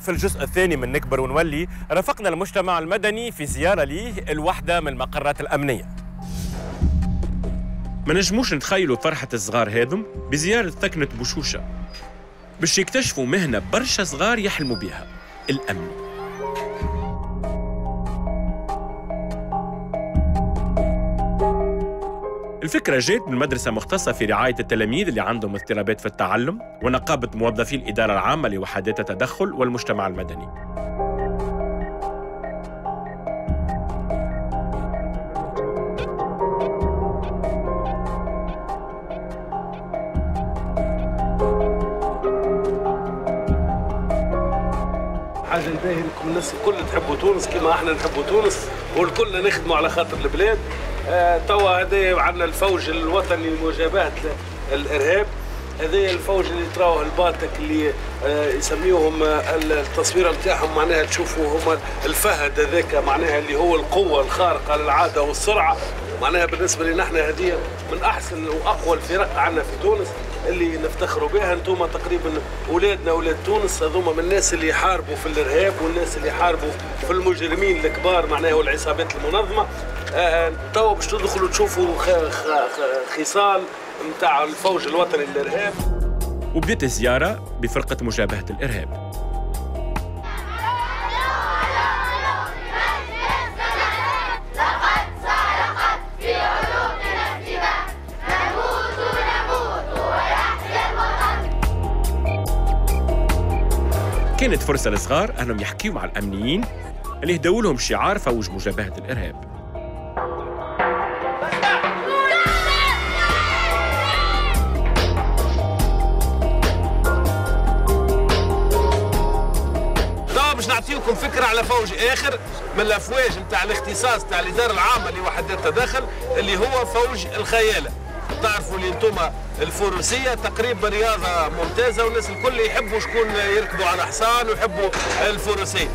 في الجزء الثاني من نكبر ونولي رافقنا المجتمع المدني في زيارة ليه الوحدة من المقرات الأمنية. ما نجموش نتخيلوا فرحة الصغار هذم بزيارة ثكنة بوشوشة باش يكتشفوا مهنة برشا صغار يحلموا بها، الأمن. الفكرة جات من مدرسة مختصة في رعاية التلاميذ اللي عندهم اضطرابات في التعلم ونقابة موظفي الإدارة العامة لوحدات التدخل والمجتمع المدني. حاجه باهيه لكم الناس الكل تحبوا تونس كما احنا نحبوا تونس والكل نخدموا على خاطر البلاد. توا هذا عندنا الفوج الوطني لمجابهه الارهاب، هذا الفوج اللي تراوه الباتك اللي يسميوهم التصويره نتاعهم معناها تشوفوا هما الفهد هذاك معناها اللي هو القوه الخارقه للعاده والسرعه. معناها بالنسبه لنا احنا هذه من احسن واقوى الفرق عندنا في تونس اللي نفتخروا بها. انتم تقريبا اولادنا اولاد تونس هذوما من الناس اللي يحاربوا في الارهاب والناس اللي يحاربوا في المجرمين الكبار معناها والعصابات المنظمه. توا باش تدخلوا تشوفوا خصال نتاع الفوج الوطني للارهاب. وبدأت الزياره بفرقه مجابهه الارهاب. كانت فرصة للصغار أنهم يحكيوا مع الأمنيين اللي هدوا لهم شعار فوج مجابهة الإرهاب. طبعا باش نعطيكم فكرة على فوج آخر من الأفواج نتاع الاختصاص نتاع الإدارة العامة لوحدات التدخل اللي هو فوج الخيالة. تعرفوا اللي انتم الفروسيه تقريبا رياضه ممتازه والناس الكل يحبوا شكون يركبوا على حصان ويحبوا الفروسيه.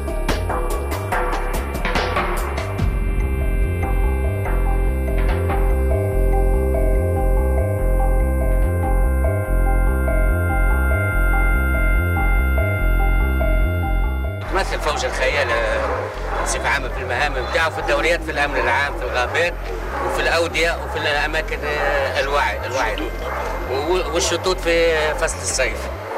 تمثل فوج الخيالة بصفة عامة في المهام نتاعو في الدوريات في الأمن العام في الغابات وفي الأودية وفي الأماكن الوعي والشطوط في فصل الصيف.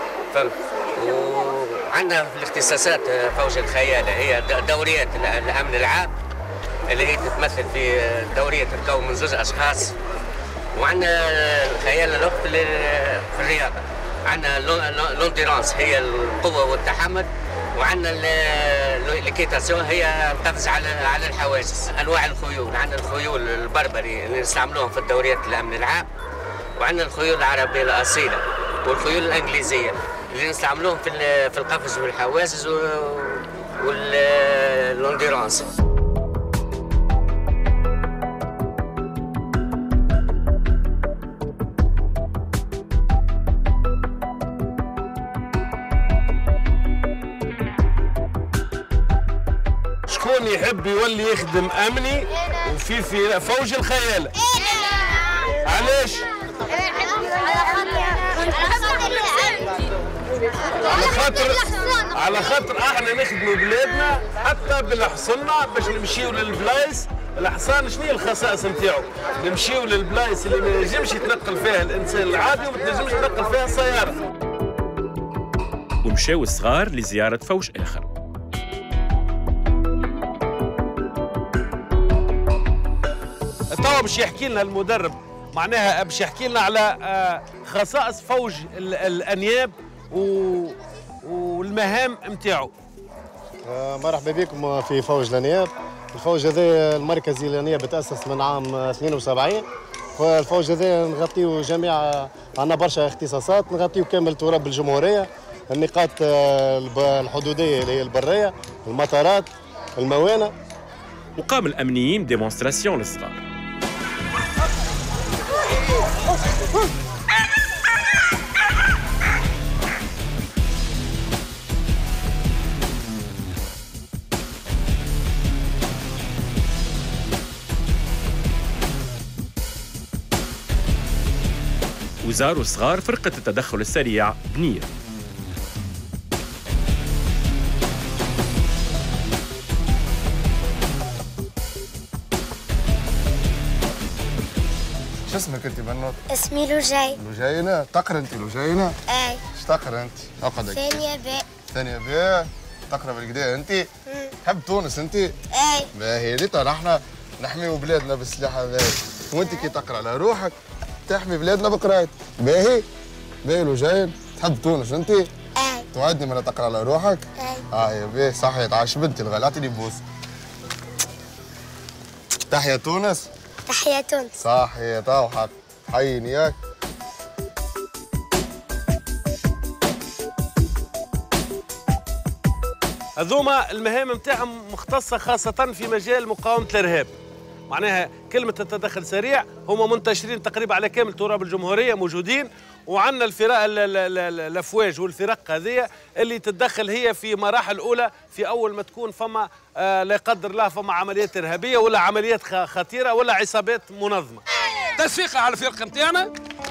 وعندنا في الاختصاصات فوج الخيالة هي دوريات الأمن العام اللي هي تتمثل في دورية تتكون من زوج أشخاص. وعندنا الخيالة الأخرى في الرياضة عندنا لونديرانس هي القوة والتحمل. وعندنا الكيتاسيون هي القفز على الحواجز. انواع الخيول عندنا الخيول البربري اللي نستعملوهم في الدوريات الامن العام، وعندنا الخيول العربيه الاصيله والخيول الانجليزيه اللي نستعملوهم في القفز والحواجز واللونديرانس. شكون يحب يولي يخدم امني وفي فوج الخيال؟ علاش؟ على خاطر احنا نخدموا بلادنا حتى بالحصنة باش نمشيو للبلايص. الحصان شنو هي الخصائص نتاعو؟ نمشيو للبلايص اللي ما ينجمش يتنقل فيها الانسان العادي وما تنجمش يتنقل فيها السياره. ومشاو الصغار لزياره فوج اخر. توا باش يحكي لنا المدرب معناها باش يحكي لنا على خصائص فوج الانياب والمهام نتاعو. مرحبا بكم في فوج الانياب. الفوج هذا المركزي الانياب تاسس من عام 72. فالفوج هذا نغطيو جميع عندنا برشا اختصاصات، نغطيو كامل تراب الجمهوريه، النقاط الحدوديه اللي هي البريه، المطارات، الموانئ. وقام الامنيين ديمونستراسيون للصغار. وزاروا الصغار فرقة التدخل السريع بنير. شو اسمك انت بنوت؟ اسمي لوجاي. لوجينة، تقرا انت لوجينة؟ اي. ايش تقرا انت؟ اقعد ثانية باء. ثانية باء، تقرا بالكدا انت؟ تحب تونس انت؟ اي. باهي ريتا نحن نحميو بلادنا بالسلاح هذا، وانت كي تقرا على روحك تحمي بلادنا بقرايتك. باهي؟ باهي لوجين، تحب تونس انت؟ اي. توعدني من تقرا على روحك؟ اي. يا باهي صحيت، عاش بنتي الغالي، اعطيني بوس. تحيا تونس؟ تحيا تونس. صحيح تو حق حيني ياك. هذوما المهام نتاعهم مختصة خاصة في مجال مقاومة الإرهاب. معناها كلمة التدخل سريع هم منتشرين تقريبا على كامل تراب الجمهورية موجودين، وعندنا الفرق الأفواج والفرق هذه اللي تتدخل هي في مراحل أولى، في أول ما تكون فما لا يقدر الله فما عمليات إرهابية ولا عمليات خطيرة ولا عصابات منظمة. تصفيقة على الفرقة نتاعنا.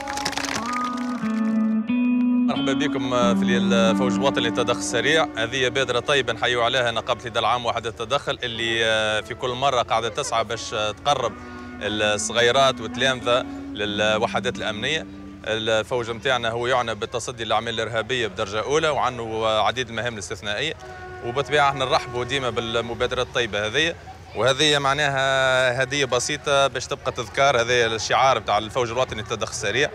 مرحبا بكم في الفوج الوطني للتدخل السريع. هذه بادرة طيبة نحيوا عليها نقابة الإدارة العامة وحدة التدخل اللي في كل مرة قاعدة تسعى باش تقرب الصغيرات والتلامذة للوحدات الأمنية. الفوج نتاعنا هو يعنى بالتصدي للأعمال الإرهابية بدرجة أولى وعنده عديد المهام الاستثنائية، وبالطبيعة احنا نرحبوا ديما بالمبادرات الطيبة هذه، وهذه معناها هدية بسيطة باش تبقى تذكار. هذا الشعار بتاع الفوج الوطني للتدخل السريع.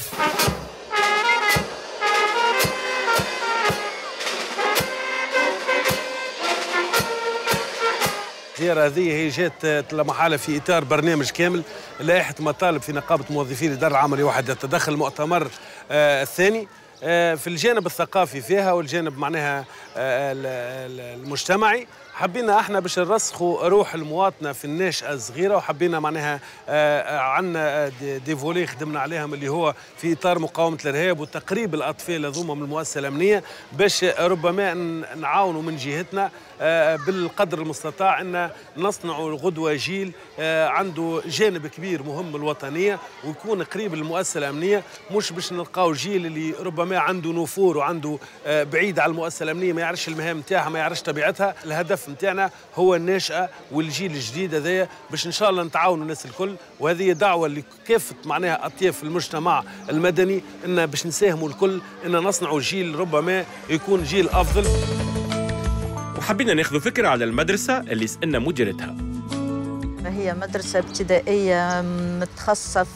الزيارة هذه هي جات لا محالة في إطار برنامج كامل لائحة مطالب في نقابة موظفي الإدارة العامة لوحدة التدخل، المؤتمر الثاني في الجانب الثقافي فيها والجانب معناها المجتمعي. حبينا احنا باش نرسخوا روح المواطنه في الناشئه الصغيره، وحبينا معناها عندنا دي فولي خدمنا عليهم اللي هو في اطار مقاومه الارهاب وتقريب الاطفال هذوما من المؤسسه الامنيه، باش ربما نعاونوا من جهتنا بالقدر المستطاع ان نصنعوا غدوه جيل عنده جانب كبير مهم الوطنيه ويكون قريب للمؤسسه الامنيه، مش باش نلقاو جيل اللي ربما عنده نفور وعنده بعيد على المؤسسه الامنيه، ما يعرفش المهام نتاعها، ما يعرفش طبيعتها. الهدف نتاعنا هو الناشئه والجيل الجديد هذايا باش ان شاء الله نتعاونوا الناس الكل، وهذه دعوه لكافه معناها اطياف المجتمع المدني ان باش نساهموا الكل ان نصنعوا جيل ربما يكون جيل افضل. وحبينا ناخذ فكره على المدرسه اللي سالنا مديرتها. هي مدرسة ابتدائية متخصصة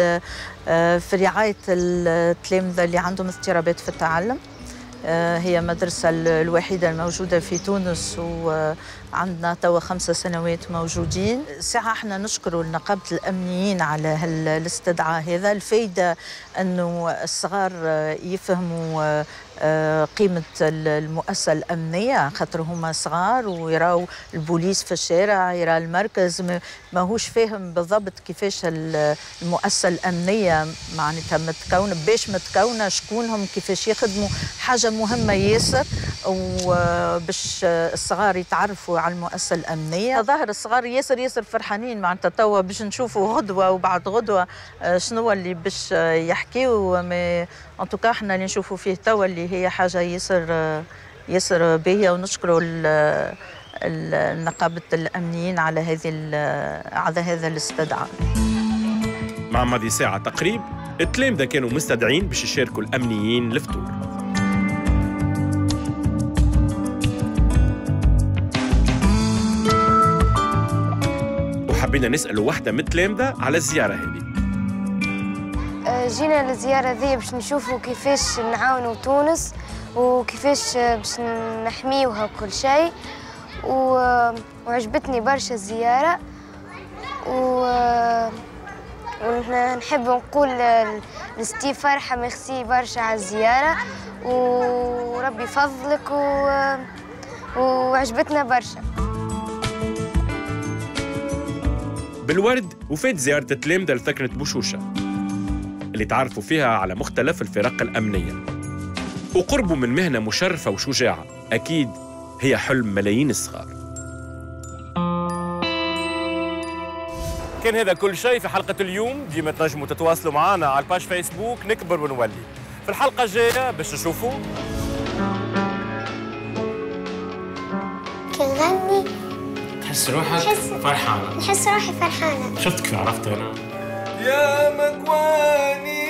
في رعاية التلامذة اللي عندهم اضطرابات في التعلم. هي مدرسة الوحيدة الموجودة في تونس وعندنا توا 5 سنوات موجودين. ساعة احنا نشكروا نقابة الأمنيين على الاستدعاء هذا. الفايدة أنه الصغار يفهموا قيمة المؤسسة الأمنية خاطر هما صغار ويراو البوليس في الشارع، يرى المركز، ماهوش فاهم بالضبط كيفاش المؤسسة الأمنية معناتها متكونة، باش متكونة، شكونهم، كيفاش يخدموا. حاجة مهمة ياسر وباش الصغار يتعرفوا على المؤسسة الأمنية. ظاهر الصغار ياسر فرحانين معناتها توا باش نشوفوا غدوة وبعد غدوة شنو اللي باش يحكيوا. ان توكا احنا اللي نشوفوا فيه توا اللي هي حاجه ياسر باهيه، ونشكروا نقابه الامنيين على هذا الاستدعاء. مع ماضي ساعه تقريب التلامذه كانوا مستدعين باش يشاركوا الامنيين الفطور. وحبينا نسالوا واحده من التلامذه على الزياره هذه. جينا للزيارة ذي باش نشوفوا كيفاش نعاونوا تونس وكيفاش باش نحميوها وكل شيء، وعجبتني برشا الزيارة، ونحب نقول لستيف فرحة ميرسي برشا على الزيارة وربي يفضلك، وعجبتنا برشا. بالورد وفات زيارة التلامذة لثكنة بوشوشة اللي تعرفوا فيها على مختلف الفرق الأمنية، وقربوا من مهنة مشرفة وشجاعة أكيد هي حلم ملايين الصغار. كان هذا كل شيء في حلقة اليوم. ديما تنجموا تتواصلوا معنا على الباج فيسبوك نكبر ونولي. في الحلقة الجاية باش نشوفوا كنغني تحس روحك فرحانة. نحس روحي فرحانة. شفتك كيف عرفت أنا؟ يا مكواني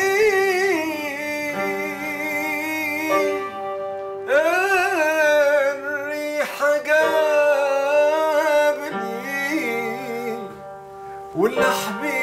الريحة قابلي والحبيب